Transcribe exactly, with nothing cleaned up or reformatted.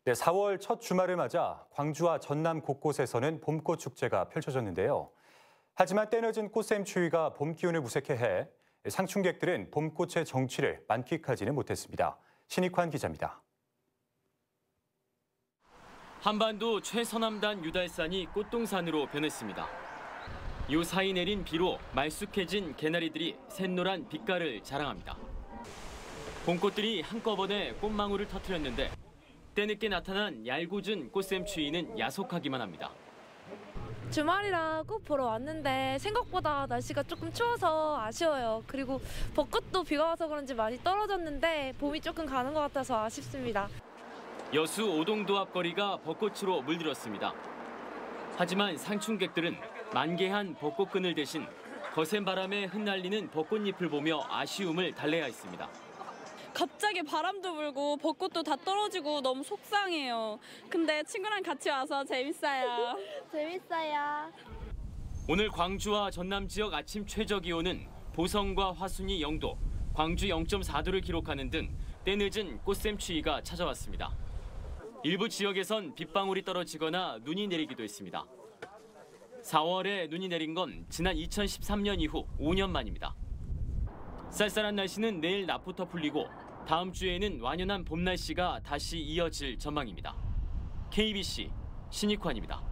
네, 사월 첫 주말을 맞아 광주와 전남 곳곳에서는 봄꽃 축제가 펼쳐졌는데요. 하지만 때늦은 꽃샘 추위가 봄 기운을 무색해 해 상춘객들은 봄꽃의 정취를 만끽하지는 못했습니다. 신익환 기자입니다. 한반도 최서남단 유달산이 꽃동산으로 변했습니다. 요사이 내린 비로 말쑥해진 개나리들이 샛노란 빛깔을 자랑합니다. 봄꽃들이 한꺼번에 꽃망울을 터뜨렸는데 때늦게 나타난 얄궂은 꽃샘 추위는 야속하기만 합니다. 주말이라 꽃 보러 왔는데 생각보다 날씨가 조금 추워서 아쉬워요. 그리고 벚꽃도 비가 와서 그런지 많이 떨어졌는데 봄이 조금 가는 것 같아서 아쉽습니다. 여수 오동도 앞거리가 벚꽃으로 물들었습니다. 하지만 상춘객들은 만개한 벚꽃끈을 대신 거센 바람에 흩날리는 벚꽃잎을 보며 아쉬움을 달래야 했습니다. 갑자기 바람도 불고 벚꽃도 다 떨어지고 너무 속상해요. 근데 친구랑 같이 와서 재밌어요. 재밌어요. 오늘 광주와 전남 지역 아침 최저 기온은 보성과 화순이 영 도, 광주 영 점 사 도를 기록하는 등 때늦은 꽃샘 추위가 찾아왔습니다. 일부 지역에선 빗방울이 떨어지거나 눈이 내리기도 했습니다. 사월에 눈이 내린 건 지난 이천십삼 년 이후 오 년 만입니다. 쌀쌀한 날씨는 내일 낮부터 풀리고 다음 주에는 완연한 봄 날씨가 다시 이어질 전망입니다. 케이비씨 신익환입니다.